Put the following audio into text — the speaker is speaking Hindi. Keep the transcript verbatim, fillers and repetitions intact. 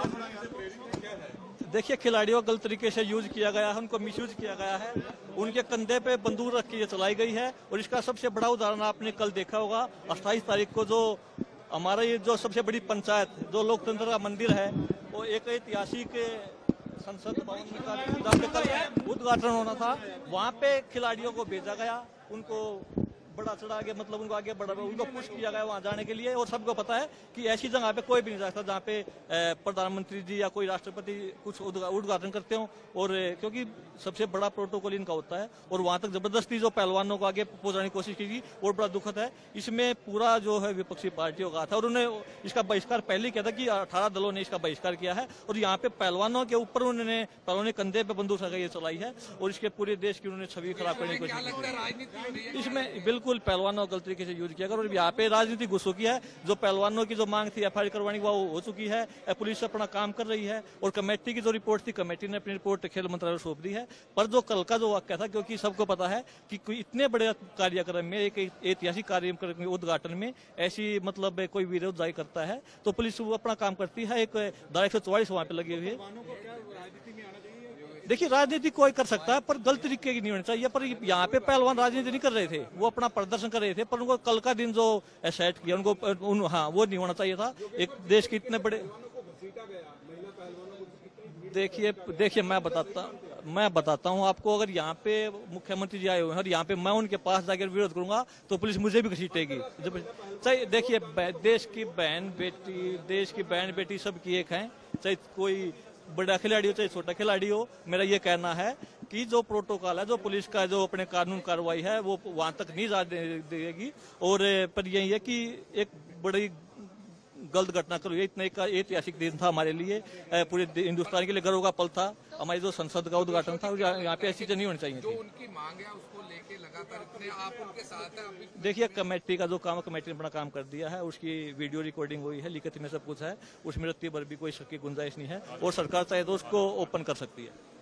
देखिए, खिलाड़ियों को गलत तरीके से यूज किया गया है, उनको मिसयूज किया गया है, उनके कंधे पे बंदूक रख के ये चलाई गई है। और इसका सबसे बड़ा उदाहरण आपने कल देखा होगा, अट्ठाईस तारीख को जो हमारा ये जो सबसे बड़ी पंचायत जो लोकतंत्र का मंदिर है, वो एक ऐतिहासिक संसद भवन का उद्घाटन होना था, वहाँ पे खिलाड़ियों को भेजा गया, उनको बड़ा चढ़ा के मतलब उनको आगे बढ़ा उनको पुश किया गया वहां जाने के लिए। और सबको पता है कि ऐसी जगह पे कोई भी नहीं जा सकता जहाँ पे प्रधानमंत्री जी या कोई राष्ट्रपति कुछ उद्घाटन करते हो, और क्योंकि सबसे बड़ा प्रोटोकॉल इनका होता है। और वहां तक जबरदस्ती जो पहलवानों को आगे पहुंचाने की कोशिश की गई और बड़ा दुखद है। इसमें पूरा जो है विपक्षी पार्टियों का था और उन्होंने इसका बहिष्कार पहले किया था कि अठारह दलों ने इसका बहिष्कार किया है। और यहाँ पे पहलवानों के ऊपर उन्होंने पहलवानों के कंधे पे बंदूक ये चलाई है और इसके पूरे देश की उन्होंने छवि खराब करने की कोशिश की। इसमें बिल्कुल पहलवानों को गलत तरीके से यूज किया गया। और यहाँ पे राजनीति घुस चुकी है। जो पहलवानों की जो मांग थी एफ आई आर करवाने की वो हो चुकी है, पुलिस अपना काम कर रही है। और कमेटी की जो रिपोर्ट थी, कमेटी ने अपनी रिपोर्ट खेल मंत्रालय को सौंप दी है। पर जो कल का जो वाक्य था, क्योंकि सबको पता है कि कोई इतने बड़े कार्यक्रम में, एक ऐतिहासिक कार्यक्रम में, उद्घाटन में ऐसी मतलब कोई विरोध जारी करता है तो पुलिस अपना काम करती है। एक धारा एक सौ चौवालीस वहां पे लगी हुई है। देखिए, राजनीति कोई कर सकता है पर गलत तरीके की नहीं होनी चाहिए। पर यहाँ पे पहलवान राजनीति नहीं कर रहे थे, वो अपना प्रदर्शन कर रहे थे। पर उनको कल का दिन जो सेट किया उनको उन, हाँ वो नहीं होना चाहिए था। एक देश के इतने बड़े देखिए देखिए मैं बताता मैं बताता हूँ आपको। अगर यहाँ पे मुख्यमंत्री जी आए हुए हैं और यहाँ पे मैं उनके पास जाकर विरोध करूंगा तो पुलिस मुझे भी घसीटेगी। चाहे देखिए, देश की बहन बेटी देश की बहन बेटी सबकी एक है, चाहे कोई बड़ा खिलाड़ी हो चाहे छोटा खिलाड़ी हो। मेरा ये कहना है कि जो प्रोटोकॉल है, जो पुलिस का जो अपने कानून कार्रवाई है, वो वहां तक नहीं जा देगी। और पर यही है कि एक बड़ी गलत घटना करो, ये इतना एक ऐतिहासिक दिन था हमारे लिए, पूरे हिंदुस्तान के लिए गर्व का पल था। हमारी जो संसद का उद्घाटन था, यहाँ पे ऐसी चीजें नहीं होनी चाहिए। जो उनकी मांग है उसको लेके लगातार इतने आप उनके साथ हैं। देखिए, कमेटी का जो काम, कमेटी ने अपना काम कर दिया है, उसकी वीडियो रिकॉर्डिंग हुई है, लिखित में सब कुछ है, उसमें रत्ती भर भी कोई शक की गुंजाइश नहीं है। और सरकार चाहे तो उसको ओपन कर सकती है।